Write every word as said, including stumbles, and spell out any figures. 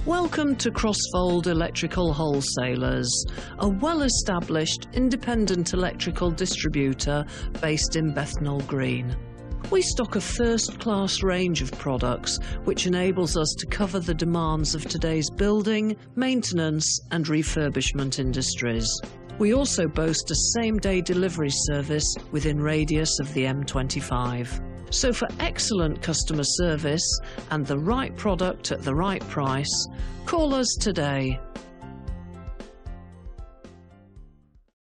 Welcome to Crossfold Electrical Wholesalers, a well-established independent electrical distributor based in Bethnal Green. We stock a first-class range of products which enables us to cover the demands of today's building, maintenance and refurbishment industries. We also boast a same-day delivery service within radius of the M twenty-five. So for excellent customer service and the right product at the right price, call us today.